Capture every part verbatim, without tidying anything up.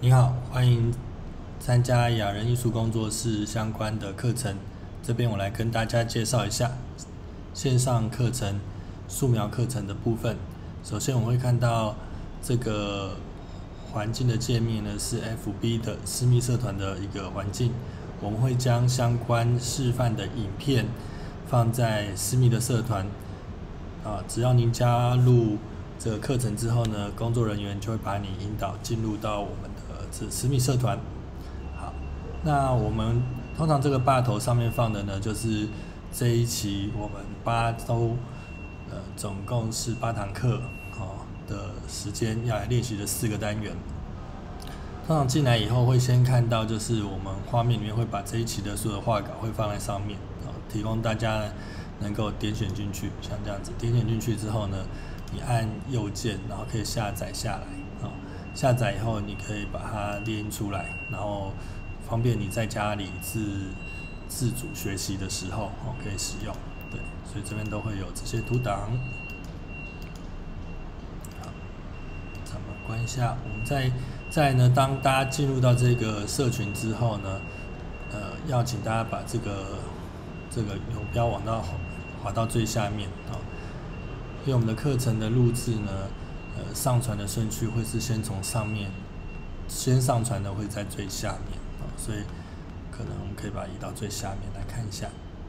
你好，欢迎参加雅人艺术工作室相关的课程。这边我来跟大家介绍一下线上课程、素描课程的部分。首先，我们会看到这个环境的界面呢是 F B 的私密社团的一个环境。我们会将相关示范的影片放在私密的社团啊，只要您加入这个课程之后呢，工作人员就会把你引导进入到我们的这私密社团。好，那我们通常这个霸头上面放的呢，就是这一期我们八周呃总共是八堂课哦的时间要来练习的四个单元。通常进来以后会先看到，就是我们画面里面会把这一期的所有画稿会放在上面，哦，提供大家能够点选进去，像这样子，点选进去之后呢，你按右键，然后可以下载下来，哦，下载以后你可以把它列印出来，然后方便你在家里自自主学习的时候，哦，可以使用。对，所以这边都会有这些图档。好，咱们关一下，我们在。再来呢，当大家进入到这个社群之后呢，呃，要请大家把这个这个游标往到滑到最下面啊，因为我们的课程的录制呢，呃，上传的顺序会是先从上面先上传的会在最下面啊，所以可能我们可以把它移到最下面来看一下。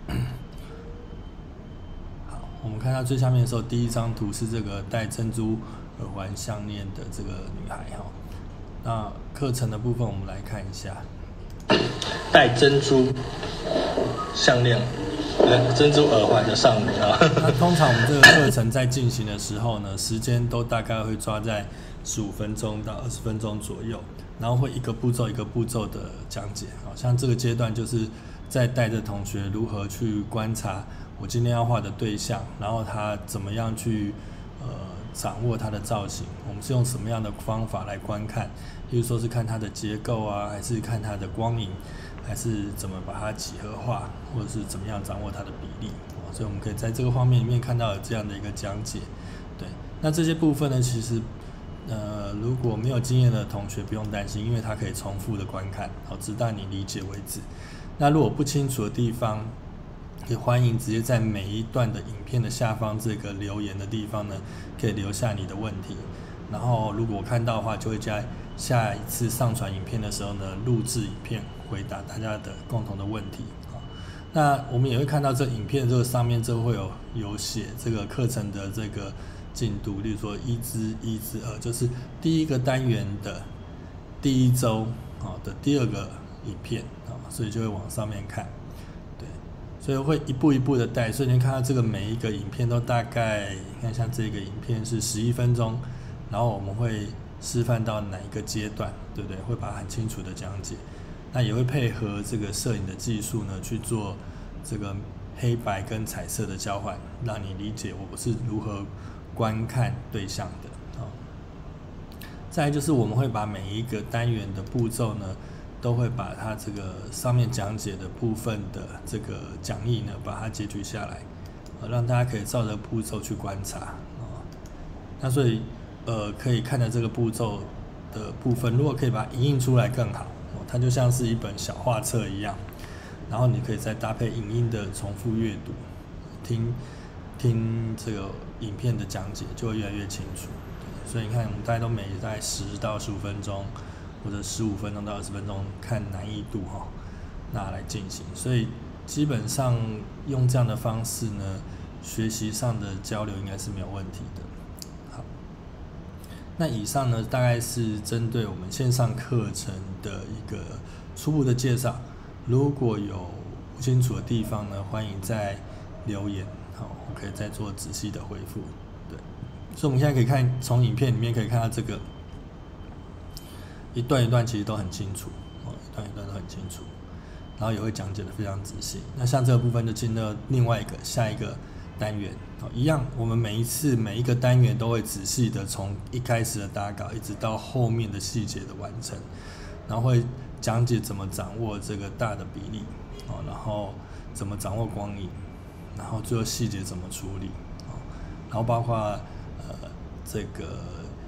好，我们看到最下面的时候，第一张图是这个戴珍珠耳环项链的这个女孩哈。那课程的部分，我们来看一下， 戴珍珠项链、珍珠耳环的少女啊。 那通常我们这个课程在进行的时候呢，时间都大概会抓在十五分钟到二十分钟左右，然后会一个步骤一个步骤的讲解。好像这个阶段就是在带着同学如何去观察我今天要画的对象，然后他怎么样去呃掌握它的造型，我们是用什么样的方法来观看？例如说是看它的结构啊，还是看它的光影，还是怎么把它几何化，或者是怎么样掌握它的比例。所以我们可以在这个画面里面看到有这样的一个讲解。对，那这些部分呢，其实呃如果没有经验的同学不用担心，因为它可以重复的观看，好，直到你理解为止。那如果不清楚的地方，可以欢迎直接在每一段的影片的下方这个留言的地方呢，可以留下你的问题。然后如果我看到的话，就会在下一次上传影片的时候呢，录制影片回答大家的共同的问题。那我们也会看到这影片这个上面就会有有写这个课程的这个进度，例如说一至一至二，就是第一个单元的第一周啊的第二个影片啊，所以就会往上面看。所以会一步一步的带，所以你看到这个每一个影片都大概，你看像这个影片是十一分钟，然后我们会示范到哪一个阶段，对不对？会把它很清楚的讲解。那也会配合这个摄影的技术呢，去做这个黑白跟彩色的交换，让你理解我是如何观看对象的。哦，再来就是我们会把每一个单元的步骤呢，都会把它这个上面讲解的部分的这个讲义呢，把它截取下来，让大家可以照着步骤去观察啊。那所以呃，可以看的这个步骤的部分，如果可以把它影印出来更好，它就像是一本小画册一样。然后你可以再搭配影音的重复阅读，听听这个影片的讲解，就会越来越清楚。所以你看，我们大概都每大概十到十五分钟。或者十五分钟到二十分钟，看难易度哈，那来进行。所以基本上用这样的方式呢，学习上的交流应该是没有问题的。好，那以上呢，大概是针对我们线上课程的一个初步的介绍。如果有不清楚的地方呢，欢迎再留言，好，我可以再做仔细的回复。对，所以我们现在可以看，从影片里面可以看到这个。一段一段其实都很清楚，哦，一段一段都很清楚，然后也会讲解的非常仔细。那像这个部分就进入另外一个下一个单元，哦，一样，我们每一次每一个单元都会仔细的从一开始的打稿，一直到后面的细节的完成，然后会讲解怎么掌握这个大的比例，哦，然后怎么掌握光影，然后最后细节怎么处理，哦，然后包括呃这个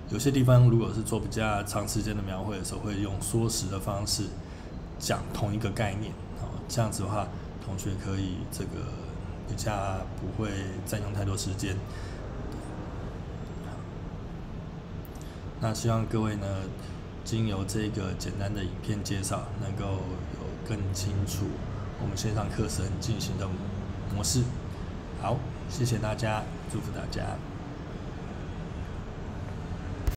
有些地方如果是做比较长时间的描绘的时候，会用缩时的方式讲同一个概念，哦，这样子的话，同学可以这个比较不会占用太多时间。那希望各位呢，经由这个简单的影片介绍，能够有更清楚我们线上课程进行的模式。好，谢谢大家，祝福大家。